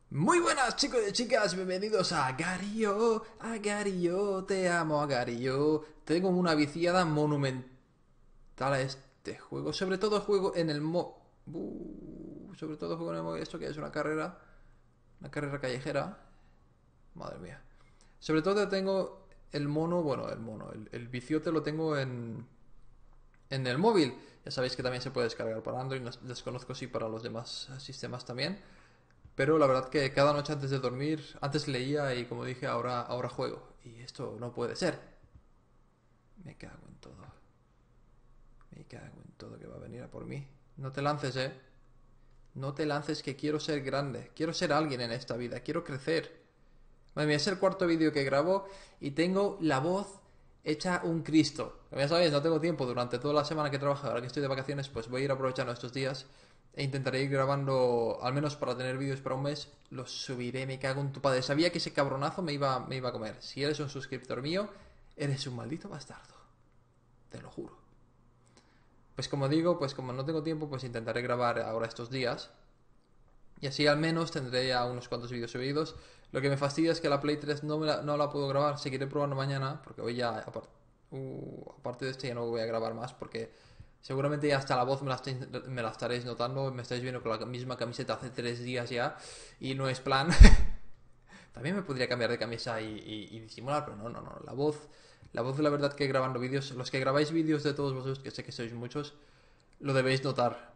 Muy buenas chicos y chicas, bienvenidos a Gario, te amo Gario. Tengo una viciada monumental a este juego, sobre todo juego en el sobre todo juego en el móvil, esto que es una carrera callejera, madre mía. Sobre todo tengo el mono, bueno, el viciote lo tengo en el móvil. Ya sabéis que también se puede descargar para Android, desconozco si para los demás sistemas también. Pero la verdad que cada noche antes de dormir, antes leía y como dije, ahora juego. Y esto no puede ser. Me cago en todo. Me cago en todo que va a venir a por mí. No te lances, No te lances que quiero ser grande. Quiero ser alguien en esta vida. Quiero crecer. Madre mía, es el cuarto vídeo que grabo y tengo la voz hecha un Cristo. Como ya sabéis, no tengo tiempo durante toda la semana que trabajo. Ahora que estoy de vacaciones, pues voy a ir aprovechando estos días e intentaré ir grabando, al menos para tener vídeos para un mes. Los subiré, me cago en tu padre. Sabía que ese cabronazo me iba a comer. Si eres un suscriptor mío, eres un maldito bastardo. Te lo juro. Pues como digo, pues como no tengo tiempo, pues intentaré grabar ahora estos días. Y así al menos tendré ya unos cuantos vídeos subidos. Lo que me fastidia es que la Play 3 no la puedo grabar. Seguiré probando mañana, porque hoy ya, aparte de este, ya no voy a grabar más, porque seguramente ya hasta la voz me la estaréis notando. Me estáis viendo con la misma camiseta hace 3 días ya, y no es plan. También me podría cambiar de camisa y disimular, pero no. La voz de la verdad que grabando vídeos, los que grabáis vídeos de todos vosotros, que sé que sois muchos, lo debéis notar,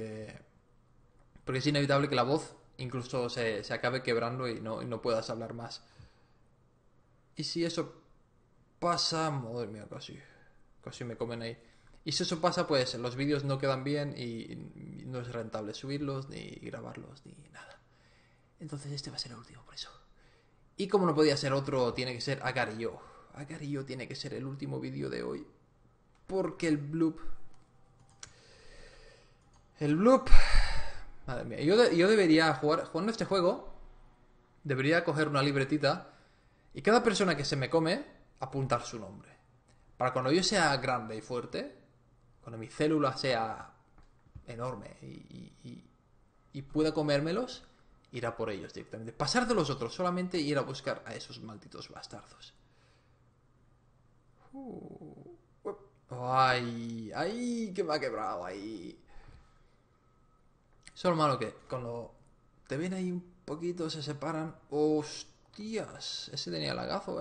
porque es inevitable que la voz incluso se acabe quebrando y no puedas hablar más. Y si eso pasa, madre mía, casi me comen ahí. Y si eso pasa, pues los vídeos no quedan bien y no es rentable subirlos, ni grabarlos, ni nada. Entonces este va a ser el último, por eso. Y como no podía ser otro, tiene que ser Agario. Agario tiene que ser el último vídeo de hoy. Porque el bloop... El bloop... Madre mía, yo debería jugando este juego, debería coger una libretita y cada persona que se me come, apuntar su nombre. Para cuando yo sea grande y fuerte, cuando mi célula sea enorme y pueda comérmelos, ir a por ellos directamente. Pasar de los otros, solamente ir a buscar a esos malditos bastardos. Ay, que me ha quebrado ahí. Solo malo que cuando te ven ahí un poquito, se separan. Hostias, ese tenía lagazo,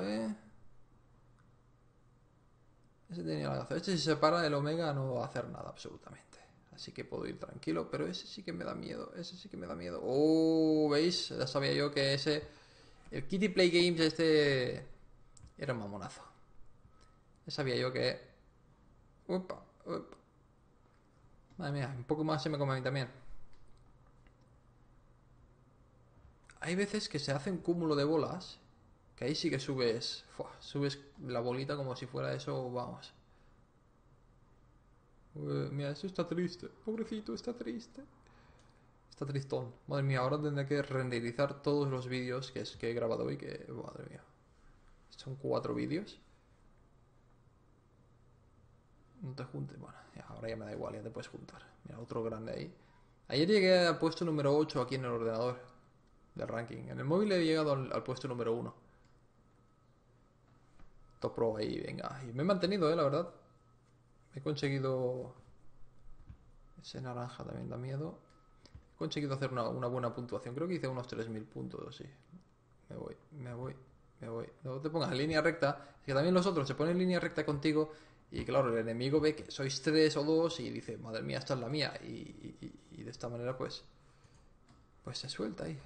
Ese tenía lagazo. Este si se separa, el Omega no va a hacer nada absolutamente. Así que puedo ir tranquilo, pero ese sí que me da miedo. Ese sí que me da miedo. Oh, ¿veis? Ya sabía yo que ese... El Kitty Play Games este... Era un mamonazo. Ya sabía yo que... Upa, upa. Madre mía, un poco más se me come a mí también. Hay veces que se hace un cúmulo de bolas, que ahí sí que subes... subes la bolita como si fuera eso, vamos. Mira, eso está triste. Pobrecito, está triste. Está tristón. Madre mía, ahora tendré que renderizar todos los vídeos que he grabado hoy. Que, madre mía. Son 4 vídeos. No te juntes. Bueno, ahora ya me da igual, ya te puedes juntar. Mira, otro grande ahí. Ayer llegué al puesto número 8 aquí en el ordenador del ranking. En el móvil he llegado al puesto número 1. Top Pro ahí, venga. Y me he mantenido, la verdad. He conseguido... Ese naranja también da miedo. He conseguido hacer una buena puntuación. Creo que hice unos 3000 puntos, sí. Me voy. No te pongas en línea recta. Es que también los otros se ponen en línea recta contigo. Y claro, el enemigo ve que sois 3 o 2 y dice, madre mía, esta es la mía. Y de esta manera, pues se suelta ahí.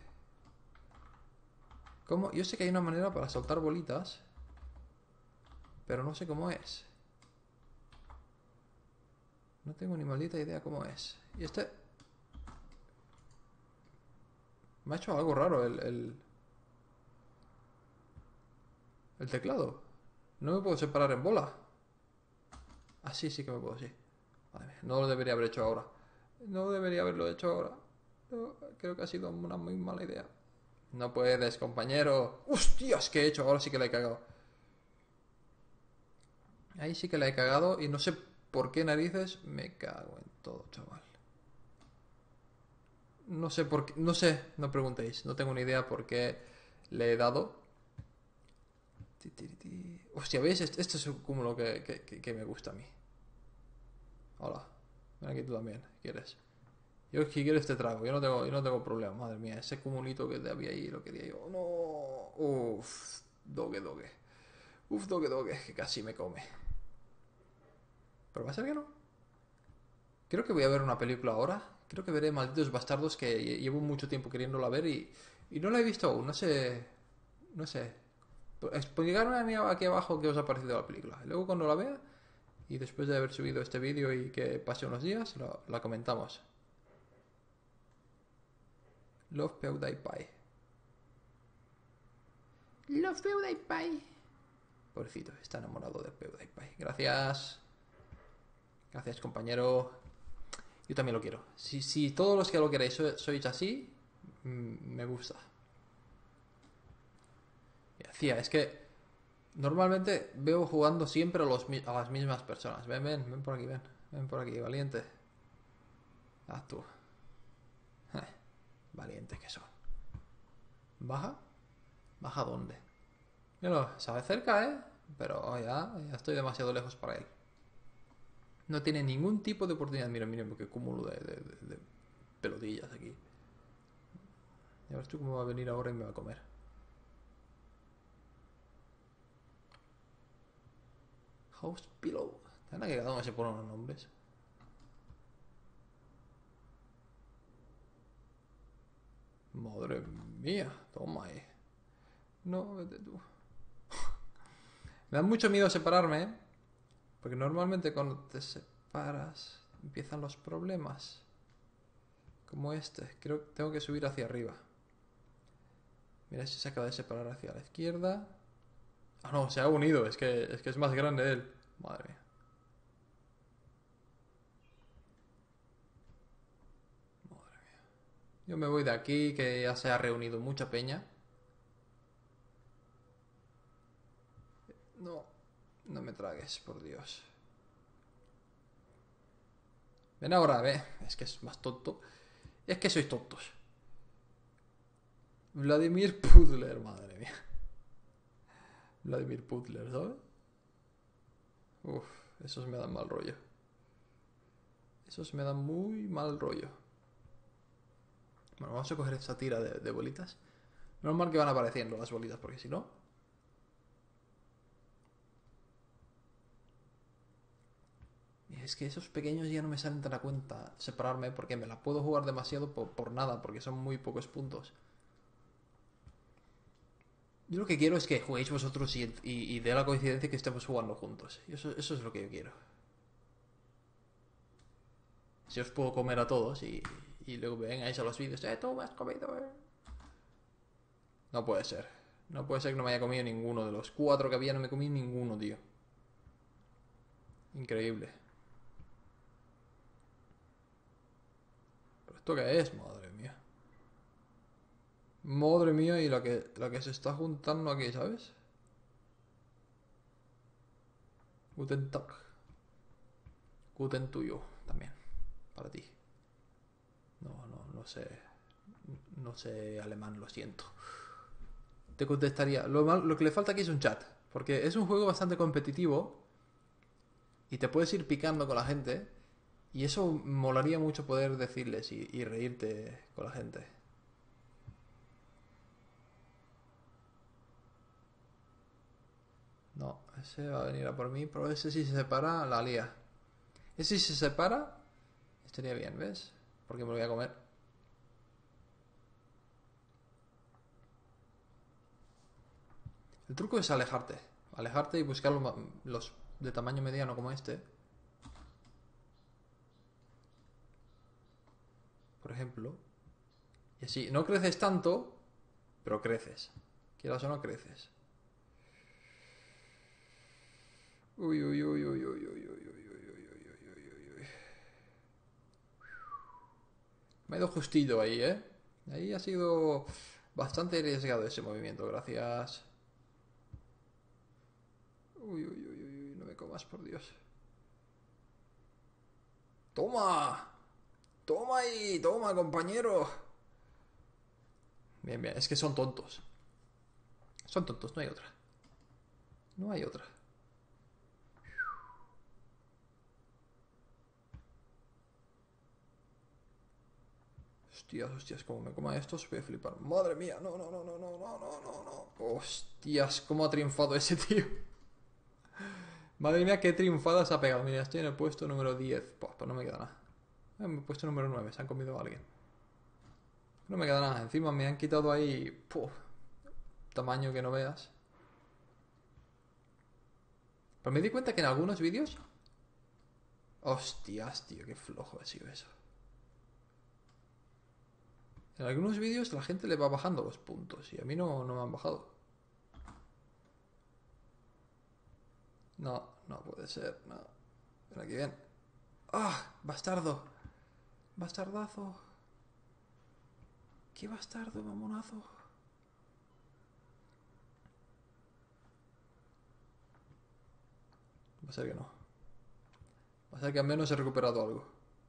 ¿Cómo? Yo sé que hay una manera para soltar bolitas, pero no sé cómo es. No tengo ni maldita idea cómo es. Y este... Me ha hecho algo raro el teclado. No me puedo separar en bola. Ah, sí que me puedo, sí. Madre mía, no lo debería haber hecho ahora. No debería haberlo hecho ahora. No, creo que ha sido una muy mala idea. No puedes, compañero. ¡Hostias! ¿Qué he hecho? Ahora sí que la he cagado. Ahí sí que la he cagado y no sé por qué narices me cago en todo, chaval. No sé por qué, no sé, no preguntéis, no tengo ni idea por qué le he dado. Hostia, ¿veis? Este es un cúmulo que me gusta a mí. Hola, ven aquí tú también, ¿quieres? Yo si quieres te trago, yo no tengo problema, madre mía, ese cumulito que había ahí lo quería yo. No, uff, doge doge. Uf, doge doge, que casi me come. Pero va a ser que no. Creo que voy a ver una película ahora. Creo que veré Malditos Bastardos, que llevo mucho tiempo queriéndola ver y no la he visto aún. No sé. No sé. Explicarme aquí abajo qué os ha parecido la película. Y luego cuando la vea, y después de haber subido este vídeo y que pase unos días, la comentamos. Love PewDiePie. Love PewDiePie. Pobrecito, está enamorado de PewDiePie. Gracias. Gracias, compañero. Yo también lo quiero. Si todos los que lo queréis sois así, me gusta. Y decía, es que normalmente veo jugando siempre a las mismas personas. Ven por aquí, ven. Ven por aquí, valiente. Ah, tú. Valientes que son. ¿Baja? ¿Baja dónde? Mira, sabe cerca, ¿eh? Pero ya estoy demasiado lejos para él. No tiene ningún tipo de oportunidad. Mira, qué cúmulo de pelotillas aquí. Ya ves tú cómo va a venir ahora y me va a comer. House Pillow. ¿Anda que cada uno se pone unos nombres? Madre mía, toma ahí. No, vete tú. Me da mucho miedo separarme, ¿eh? Porque normalmente cuando te separas empiezan los problemas. Como este. Creo que tengo que subir hacia arriba. Mira si se acaba de separar hacia la izquierda. Ah, no, se ha unido. Es que es más grande él. Madre mía. Madre mía. Yo me voy de aquí, que ya se ha reunido mucha peña. No, no me tragues, por Dios. Ven ahora, ve. Es que es más tonto. Es que sois tontos. Vladimir Pudler, madre mía. Vladimir Pudler, ¿sabes? Uf, esos me dan mal rollo. Esos me dan muy mal rollo. Bueno, vamos a coger esta tira de bolitas. Normal que van apareciendo las bolitas, porque si no... Es que esos pequeños ya no me salen tan a cuenta separarme porque me la puedo jugar demasiado por nada, porque son muy pocos puntos. Yo lo que quiero es que juguéis vosotros y dé la coincidencia que estemos jugando juntos. Y eso es lo que yo quiero. Si os puedo comer a todos y luego vengáis a los vídeos, tú me has comido, No puede ser. No puede ser que no me haya comido ninguno. De los 4 que había no me comí ninguno, tío. Increíble. ¿Pero esto qué es? Madre mía. Madre mía, y la que se está juntando aquí, ¿sabes? Guten Tag. Guten tuyo también. Para ti. No sé. No sé alemán, lo siento. Te contestaría. Lo que le falta aquí es un chat. Porque es un juego bastante competitivo. Y te puedes ir picando con la gente. Y eso molaría mucho poder decirles y reírte con la gente. No, ese va a venir a por mí. Pero ese si se separa, la lía. Ese si se separa, estaría bien, ¿ves? Porque me lo voy a comer. El truco es alejarte. Alejarte y buscar los de tamaño mediano como este. Por ejemplo. Y así, no creces tanto, pero creces. Quieras o no, creces. Uy, uy, uy, uy, uy, uy, uy, uy, uy, uy, uy, uy, uy. Me ha ido justillo ahí, ¿eh? Ahí ha sido bastante arriesgado ese movimiento, gracias. Uy, uy, uy, uy, no me comas, por Dios. ¡Toma! Toma ahí, toma, compañero. Bien, bien, es que son tontos. Son tontos, no hay otra. No hay otra. Hostias, hostias, como me coma estos voy a flipar. Madre mía, no, no, no, no, no, no, no, no, no. Hostias, cómo ha triunfado ese tío. Madre mía, qué triunfada se ha pegado. Mira, estoy en el puesto número 10. Pues no me queda nada. En el puesto número 9, se han comido a alguien. No me queda nada. Encima me han quitado ahí... tamaño que no veas. Pero me di cuenta que en algunos vídeos... Hostias, tío, qué flojo ha sido eso. En algunos vídeos la gente le va bajando los puntos y a mí no me han bajado. No, no puede ser, no. Ven aquí, ven. ¡Ah! ¡Bastardo! ¡Bastardazo! ¡Qué bastardo, mamonazo! Va a ser que no. Va a ser que al menos he recuperado algo.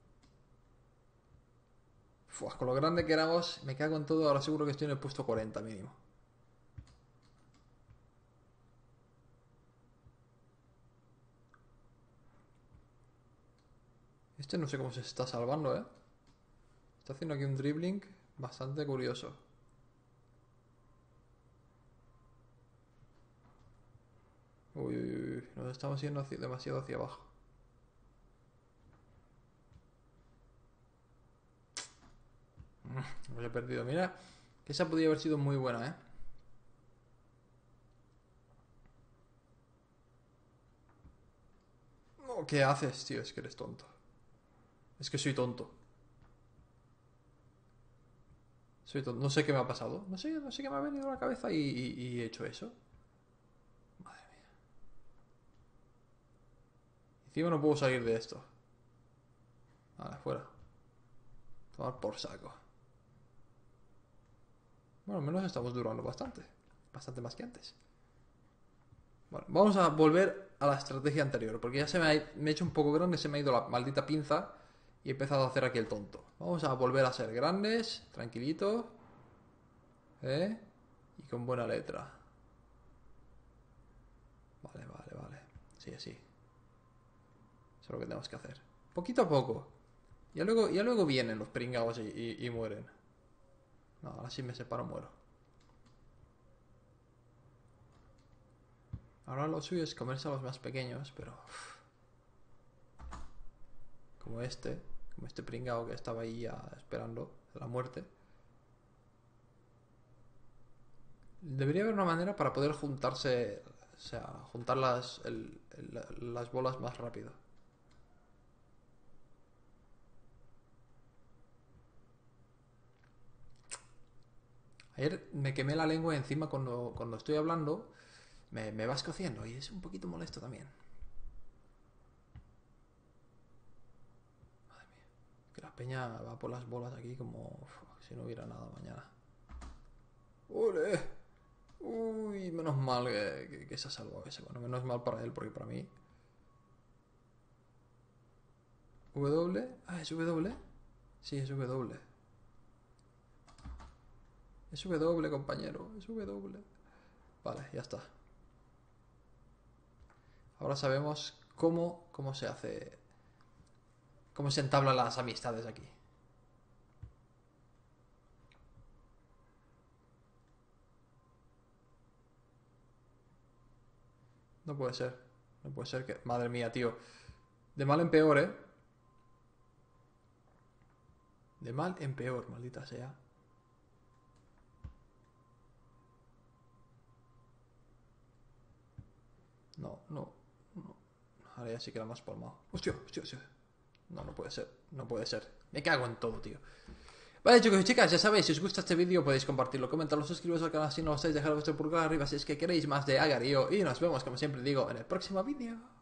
Fua, con lo grande que éramos, me cago en todo. Ahora seguro que estoy en el puesto 40 mínimo. Este no sé cómo se está salvando, ¿eh? Está haciendo aquí un dribbling bastante curioso. Uy, uy, uy. Nos estamos yendo demasiado hacia abajo. Lo he perdido. Mira, que esa podría haber sido muy buena, ¿eh? No, ¿qué haces, tío? Es que eres tonto. Es que soy tonto. Soy tonto. No sé qué me ha pasado. No sé qué me ha venido a la cabeza y he hecho eso. Madre mía. Encima no puedo salir de esto. Vale, fuera. Tomar por saco. Bueno, al menos estamos durando bastante. Bastante más que antes. Bueno, vamos a volver a la estrategia anterior. Porque ya me he hecho un poco grande. Se me ha ido la maldita pinza. Y he empezado a hacer aquí el tonto. Vamos a volver a ser grandes. Tranquilito. Y con buena letra. Vale, vale, vale. Sí, sí. Eso es lo que tenemos que hacer. Poquito a poco. Ya luego vienen los pringados y mueren. No, ahora sí me separo, muero. Ahora lo suyo es comerse a los más pequeños, pero... Como este pringao que estaba ahí ya esperando la muerte. Debería haber una manera para poder juntarse... O sea, juntar las bolas más rápido. Ayer me quemé la lengua encima cuando estoy hablando. Me va escociendo y es un poquito molesto también. Madre mía. Que la peña va por las bolas aquí como si no hubiera nada mañana. ¡Ole! Uy, menos mal que se ha salvado ese. Bueno, menos mal para él, porque para mí... ¿W? Ah, ¿es W? Sí, es W. Es W, compañero. Es W. Vale, ya está. Ahora sabemos cómo se hace... Cómo se entablan las amistades aquí. No puede ser. No puede ser que... Madre mía, tío. De mal en peor, ¿eh? De mal en peor, maldita sea. No. Ahora ya sí que la hemos palmado. Hostia. No, no puede ser. No puede ser. Me cago en todo, tío. Vale, chicos y chicas, ya sabéis, si os gusta este vídeo podéis compartirlo, comentarlo, suscribiros al canal si no lo estáis, dejar vuestro pulgar arriba si es que queréis más de Agario y nos vemos, como siempre digo, en el próximo vídeo.